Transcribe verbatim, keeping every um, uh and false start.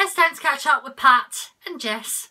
it's time to catch up with Pat and Jess.